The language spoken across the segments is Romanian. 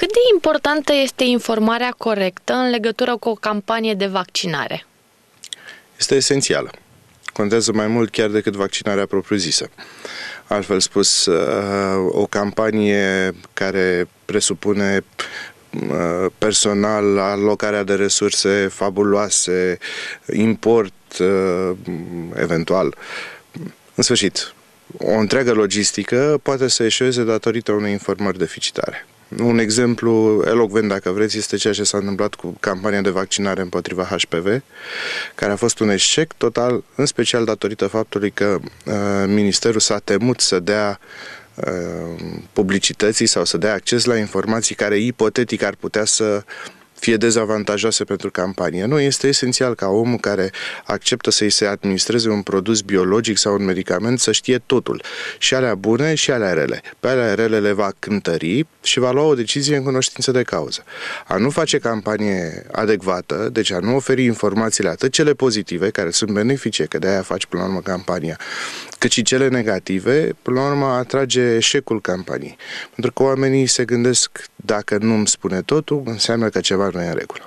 Cât de importantă este informarea corectă în legătură cu o campanie de vaccinare? Este esențială. Contează mai mult chiar decât vaccinarea propriu-zisă. Altfel spus, o campanie care presupune personal, alocarea de resurse fabuloase, import eventual, în sfârșit, o întreagă logistică poate să eșueze datorită unei informări deficitare. Un exemplu elocvent, dacă vreți, este ceea ce s-a întâmplat cu campania de vaccinare împotriva HPV, care a fost un eșec total, în special datorită faptului că Ministerul s-a temut să dea publicității sau să dea acces la informații care ipotetic ar putea să fie dezavantajoase pentru campanie. Nu, este esențial ca omul care acceptă să-i se administreze un produs biologic sau un medicament să știe totul, și alea bune și alea rele. Pe alea rele le va cântări și va lua o decizie în cunoștință de cauză. A nu face campanie adecvată, deci a nu oferi informațiile atât cele pozitive, care sunt benefice, că de-aia faci până la urmă campania, cât și cele negative, până la urmă atrage eșecul campaniei. Pentru că oamenii se gândesc, dacă nu îmi spune totul, înseamnă că ceva nu e în regulă.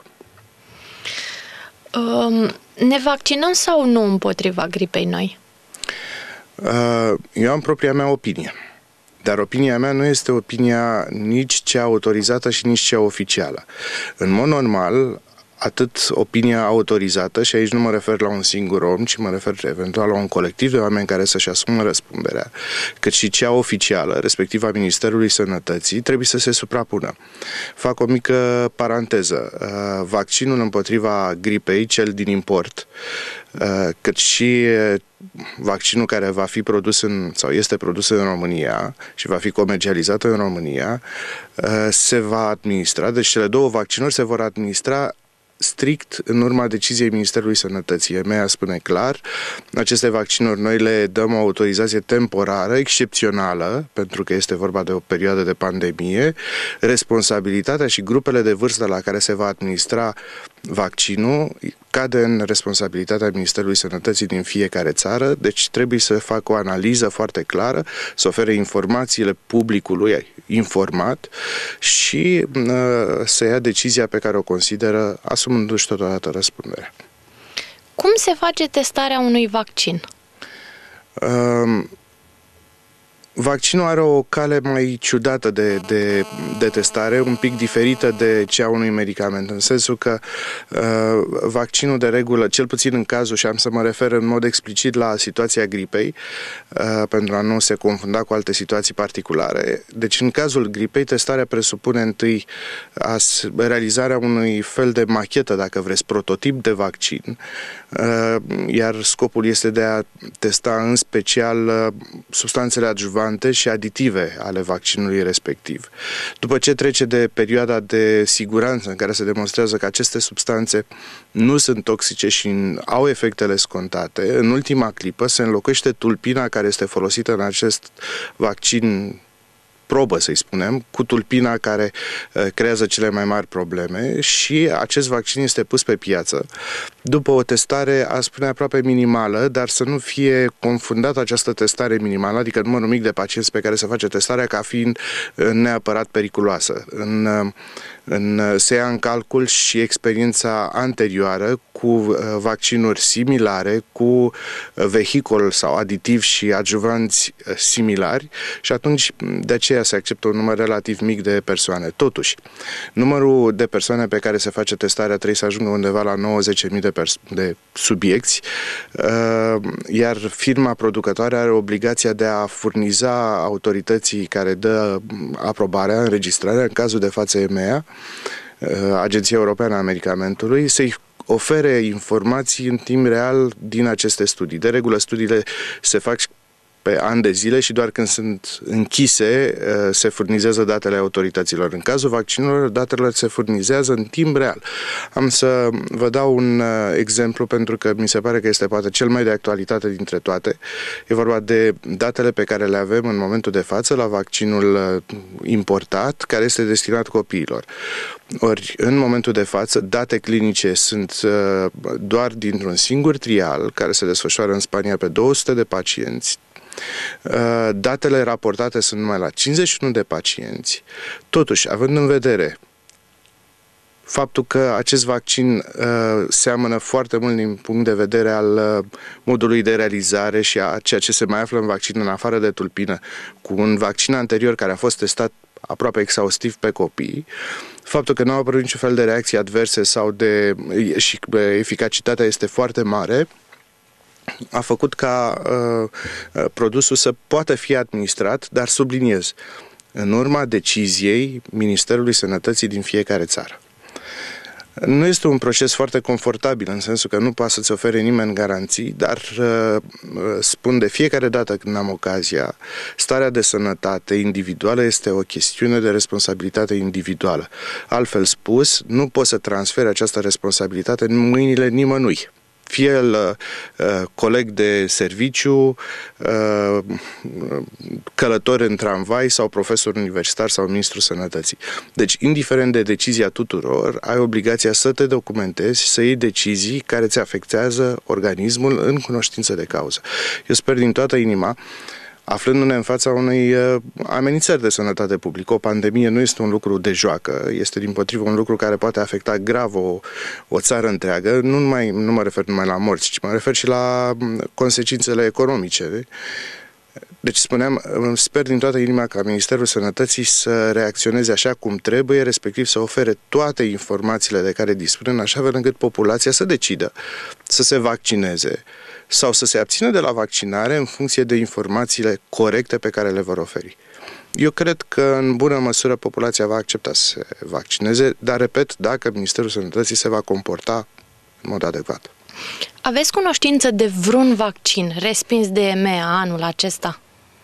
Ne vaccinăm sau nu împotriva gripei noi? Eu am propria mea opinie. Dar opinia mea nu este opinia nici cea autorizată și nici cea oficială. În mod normal, atât opinia autorizată, și aici nu mă refer la un singur om, ci mă refer eventual la un colectiv de oameni care să-și asumă răspunderea, cât și cea oficială, respectiv a Ministerului Sănătății, trebuie să se suprapună. Fac o mică paranteză. Vaccinul împotriva gripei, cel din import, cât și vaccinul care va fi produs sau este produs în România și va fi comercializat în România, se va administra, deci cele două vaccinuri se vor administra strict în urma deciziei Ministerului Sănătății. EMEA spune clar, aceste vaccinuri noi le dăm o autorizație temporară, excepțională, pentru că este vorba de o perioadă de pandemie. Responsabilitatea și grupele de vârstă la care se va administra vaccinul cade în responsabilitatea Ministerului Sănătății din fiecare țară, deci trebuie să facă o analiză foarte clară, să ofere informațiile publicului informat și să ia decizia pe care o consideră, asumându-și totodată răspunderea. Cum se face testarea unui vaccin? Vaccinul are o cale mai ciudată de testare, un pic diferită de cea unui medicament, în sensul că vaccinul de regulă, cel puțin în cazul, și am să mă refer în mod explicit la situația gripei, pentru a nu se confunda cu alte situații particulare. Deci în cazul gripei, testarea presupune întâi realizarea unui fel de machetă, dacă vreți, prototip de vaccin, iar scopul este de a testa în special substanțele adjuvante și aditive ale vaccinului respectiv. După ce trece de perioada de siguranță în care se demonstrează că aceste substanțe nu sunt toxice și au efectele scontate, în ultima clipă se înlocuiește tulpina care este folosită în acest vaccin probă, să-i spunem, cu tulpina care creează cele mai mari probleme și acest vaccin este pus pe piață după o testare, aș spune, aproape minimală, dar să nu fie confundată această testare minimală, adică numărul mic de pacienți pe care se face testarea, ca fiind neapărat periculoasă. Se ia în calcul și experiența anterioară cu vaccinuri similare, cu vehicul sau aditiv și adjuvanți similari și atunci de aceea se acceptă un număr relativ mic de persoane. Totuși, numărul de persoane pe care se face testarea trebuie să ajungă undeva la 90.000 de subiecti, iar firma producătoare are obligația de a furniza autorității care dă aprobarea, înregistrarea, în cazul de față EMEA, Agenția Europeană a Medicamentului, să-i ofere informații în timp real din aceste studii. De regulă, studiile se fac pe ani de zile și doar când sunt închise se furnizează datele autorităților. În cazul vaccinurilor, datele se furnizează în timp real. Am să vă dau un exemplu pentru că mi se pare că este poate cel mai de actualitate dintre toate. E vorba de datele pe care le avem în momentul de față la vaccinul importat, care este destinat copiilor. Ori, în momentul de față, date clinice sunt doar dintr-un singur trial care se desfășoară în Spania pe 200 de pacienți, Datele raportate sunt numai la 51 de pacienți. Totuși, având în vedere faptul că acest vaccin seamănă foarte mult din punct de vedere al modului de realizare și a ceea ce se mai află în vaccin în afară de tulpină, cu un vaccin anterior care a fost testat aproape exhaustiv pe copii, faptul că nu au apărut niciun fel de reacții adverse și eficacitatea este foarte mare, a făcut ca produsul să poată fi administrat, dar subliniez, în urma deciziei Ministerului Sănătății din fiecare țară. Nu este un proces foarte confortabil, în sensul că nu poate să-ți ofere nimeni garanții, dar spun de fiecare dată când am ocazia, starea de sănătate individuală este o chestiune de responsabilitate individuală. Altfel spus, nu poți să transferi această responsabilitate în mâinile nimănui. Fie el coleg de serviciu, călător în tramvai sau profesor universitar sau ministru sănătății. Deci, indiferent de decizia tuturor, ai obligația să te documentezi, să iei decizii care ți afectează organismul în cunoștință de cauză. Eu sper din toată inima, aflându-ne în fața unei amenințări de sănătate publică. O pandemie nu este un lucru de joacă, este dimpotrivă un lucru care poate afecta grav o țară întreagă. Nu mă refer numai la morți, ci mă refer și la consecințele economice. Deci spuneam, sper din toată inima ca Ministerul Sănătății să reacționeze așa cum trebuie, respectiv să ofere toate informațiile de care dispune, în așa fel încât populația să decidă să se vaccineze sau să se abțină de la vaccinare în funcție de informațiile corecte pe care le vor oferi. Eu cred că în bună măsură populația va accepta să se vaccineze, dar repet, dacă Ministerul Sănătății se va comporta în mod adecvat. Aveți cunoștință de vreun vaccin respins de EMEA anul acesta?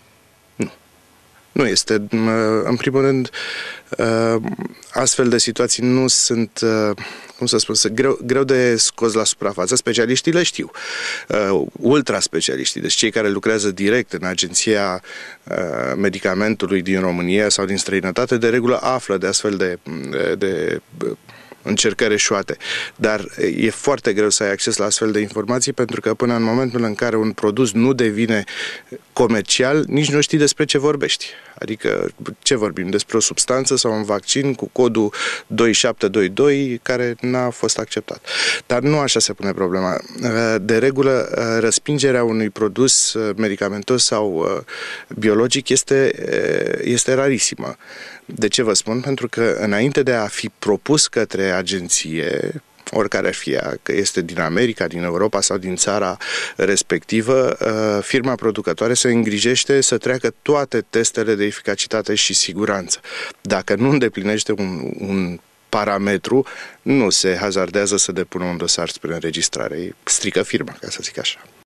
Nu este. În primul rând, astfel de situații nu sunt, cum să spun, greu de scos la suprafață. Specialiștii le știu. Ultraspecialiștii, deci cei care lucrează direct în Agenția Medicamentului din România sau din străinătate, de regulă află de astfel de încercări eșuate. Dar e foarte greu să ai acces la astfel de informații, pentru că până în momentul în care un produs nu devine comercial, nici nu știi despre ce vorbești. Adică ce vorbim? Despre o substanță sau un vaccin cu codul 2722 care n-a fost acceptat. Dar nu așa se pune problema. De regulă, respingerea unui produs medicamentos sau biologic este rarisimă. De ce vă spun? Pentru că înainte de a fi propus către agenție, oricare ar fi ea, că este din America, din Europa sau din țara respectivă, firma producătoare se îngrijește să treacă toate testele de eficacitate și siguranță. Dacă nu îndeplinește un parametru, nu se hazardează să depună un dosar spre înregistrare. Strică firma, ca să zic așa.